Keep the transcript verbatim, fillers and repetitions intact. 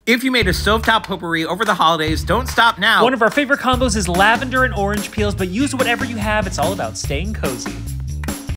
If you made a stovetop potpourri over the holidays, don't stop now. One of our favorite combos is lavender and orange peels, but use whatever you have. It's all about staying cozy.